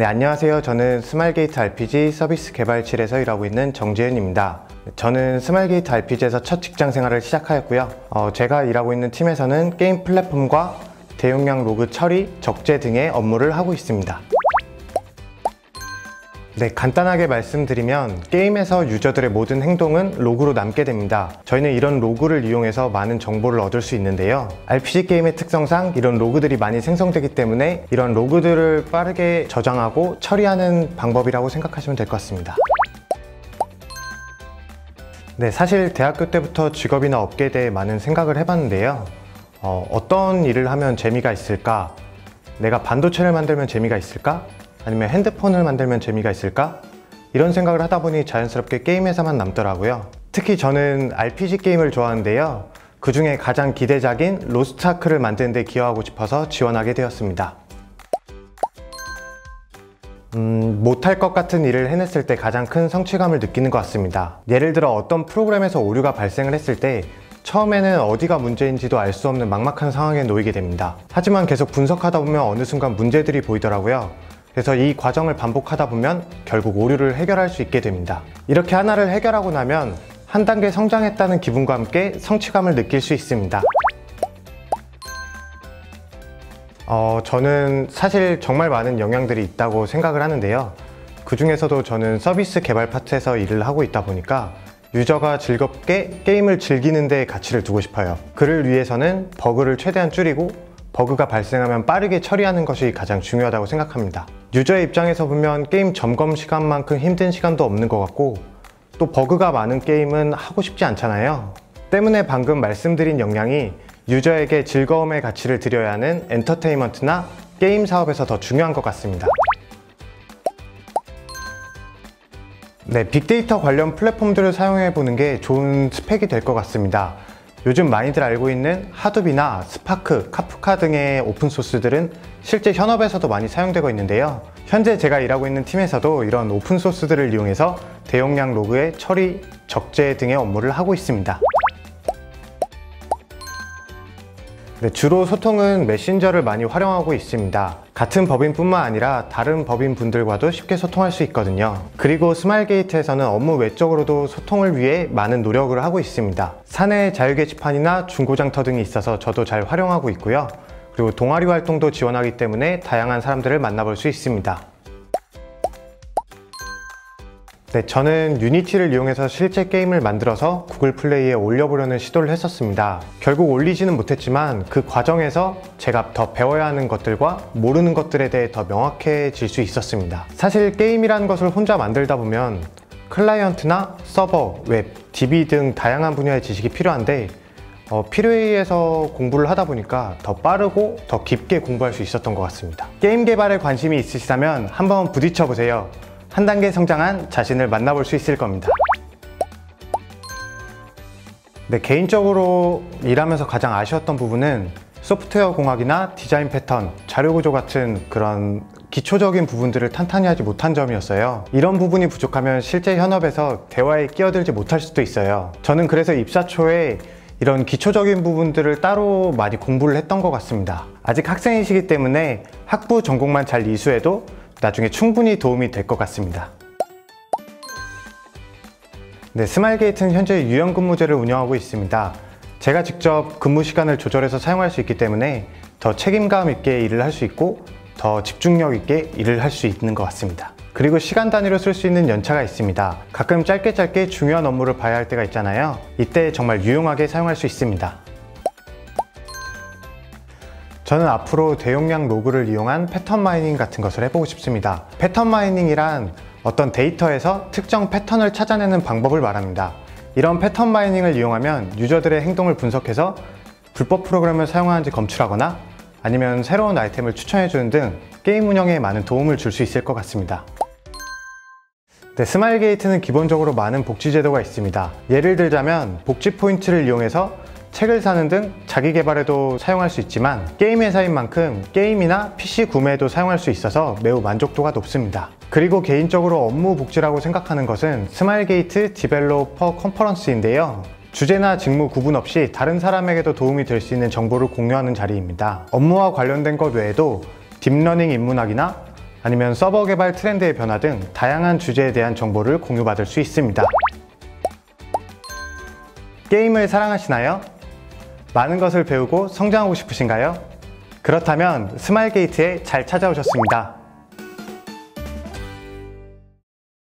네, 안녕하세요. 저는 스마일게이트 RPG 서비스 개발실에서 일하고 있는 정재윤입니다. 저는 스마일게이트 RPG에서 첫 직장 생활을 시작하였고요. 제가 일하고 있는 팀에서는 게임 플랫폼과 대용량 로그 처리, 적재 등의 업무를 하고 있습니다. 네, 간단하게 말씀드리면 게임에서 유저들의 모든 행동은 로그로 남게 됩니다. 저희는 이런 로그를 이용해서 많은 정보를 얻을 수 있는데요. RPG 게임의 특성상 이런 로그들이 많이 생성되기 때문에 이런 로그들을 빠르게 저장하고 처리하는 방법이라고 생각하시면 될 것 같습니다. 네, 사실 대학교 때부터 직업이나 업계에 대해 많은 생각을 해봤는데요. 어떤 일을 하면 재미가 있을까? 내가 반도체를 만들면 재미가 있을까? 아니면 핸드폰을 만들면 재미가 있을까? 이런 생각을 하다 보니 자연스럽게 게임 회사만 남더라고요. 특히 저는 RPG 게임을 좋아하는데요. 그 중에 가장 기대작인 로스트 아크를 만드는 데 기여하고 싶어서 지원하게 되었습니다. 못할 것 같은 일을 해냈을 때 가장 큰 성취감을 느끼는 것 같습니다. 예를 들어 어떤 프로그램에서 오류가 발생을 했을 때 처음에는 어디가 문제인지도 알 수 없는 막막한 상황에 놓이게 됩니다. 하지만 계속 분석하다 보면 어느 순간 문제들이 보이더라고요. 그래서 이 과정을 반복하다 보면 결국 오류를 해결할 수 있게 됩니다. 이렇게 하나를 해결하고 나면 한 단계 성장했다는 기분과 함께 성취감을 느낄 수 있습니다. 저는 사실 정말 많은 영향들이 있다고 생각을 하는데요. 그 중에서도 저는 서비스 개발 파트에서 일을 하고 있다 보니까 유저가 즐겁게 게임을 즐기는 데 가치를 두고 싶어요. 그를 위해서는 버그를 최대한 줄이고 버그가 발생하면 빠르게 처리하는 것이 가장 중요하다고 생각합니다. 유저의 입장에서 보면 게임 점검 시간만큼 힘든 시간도 없는 것 같고 또 버그가 많은 게임은 하고 싶지 않잖아요. 때문에 방금 말씀드린 역량이 유저에게 즐거움의 가치를 드려야 하는 엔터테인먼트나 게임 사업에서 더 중요한 것 같습니다. 네, 빅데이터 관련 플랫폼들을 사용해 보는 게 좋은 스펙이 될 것 같습니다. 요즘 많이들 알고 있는 하둡이나 스파크, 카프카 등의 오픈소스들은 실제 현업에서도 많이 사용되고 있는데요. 현재 제가 일하고 있는 팀에서도 이런 오픈소스들을 이용해서 대용량 로그의 처리, 적재 등의 업무를 하고 있습니다. 네, 주로 소통은 메신저를 많이 활용하고 있습니다. 같은 법인뿐만 아니라 다른 법인분들과도 쉽게 소통할 수 있거든요. 그리고 스마일게이트에서는 업무 외적으로도 소통을 위해 많은 노력을 하고 있습니다. 사내 자유 게시판이나 중고장터 등이 있어서 저도 잘 활용하고 있고요. 그리고 동아리 활동도 지원하기 때문에 다양한 사람들을 만나볼 수 있습니다. 네, 저는 유니티를 이용해서 실제 게임을 만들어서 구글 플레이에 올려보려는 시도를 했었습니다. 결국 올리지는 못했지만 그 과정에서 제가 더 배워야 하는 것들과 모르는 것들에 대해 더 명확해질 수 있었습니다. 사실 게임이라는 것을 혼자 만들다 보면 클라이언트나 서버, 웹, DB 등 다양한 분야의 지식이 필요한데 필요에 의해서 공부를 하다 보니까 더 빠르고 더 깊게 공부할 수 있었던 것 같습니다. 게임 개발에 관심이 있으시다면 한번 부딪혀 보세요. 한 단계 성장한 자신을 만나볼 수 있을 겁니다. 네, 개인적으로 일하면서 가장 아쉬웠던 부분은 소프트웨어 공학이나 디자인 패턴, 자료 구조 같은 그런 기초적인 부분들을 탄탄히 하지 못한 점이었어요. 이런 부분이 부족하면 실제 현업에서 대화에 끼어들지 못할 수도 있어요. 저는 그래서 입사 초에 이런 기초적인 부분들을 따로 많이 공부를 했던 것 같습니다. 아직 학생이시기 때문에 학부 전공만 잘 이수해도 나중에 충분히 도움이 될 것 같습니다. 네, 스마일게이트는 현재 유연근무제를 운영하고 있습니다. 제가 직접 근무 시간을 조절해서 사용할 수 있기 때문에 더 책임감 있게 일을 할 수 있고 더 집중력 있게 일을 할 수 있는 것 같습니다. 그리고 시간 단위로 쓸 수 있는 연차가 있습니다. 가끔 짧게 중요한 업무를 봐야 할 때가 있잖아요. 이때 정말 유용하게 사용할 수 있습니다. 저는 앞으로 대용량 로그를 이용한 패턴 마이닝 같은 것을 해보고 싶습니다. 패턴 마이닝이란 어떤 데이터에서 특정 패턴을 찾아내는 방법을 말합니다. 이런 패턴 마이닝을 이용하면 유저들의 행동을 분석해서 불법 프로그램을 사용하는지 검출하거나 아니면 새로운 아이템을 추천해주는 등 게임 운영에 많은 도움을 줄 수 있을 것 같습니다. 네, 스마일게이트는 기본적으로 많은 복지 제도가 있습니다. 예를 들자면 복지 포인트를 이용해서 책을 사는 등 자기 개발에도 사용할 수 있지만 게임 회사인 만큼 게임이나 PC 구매에도 사용할 수 있어서 매우 만족도가 높습니다. 그리고 개인적으로 업무 복지라고 생각하는 것은 스마일게이트 디벨로퍼 컨퍼런스인데요. 주제나 직무 구분 없이 다른 사람에게도 도움이 될 수 있는 정보를 공유하는 자리입니다. 업무와 관련된 것 외에도 딥러닝 인문학이나 아니면 서버 개발 트렌드의 변화 등 다양한 주제에 대한 정보를 공유받을 수 있습니다. 게임을 사랑하시나요? 많은 것을 배우고 성장하고 싶으신가요? 그렇다면 스마일게이트에 잘 찾아오셨습니다.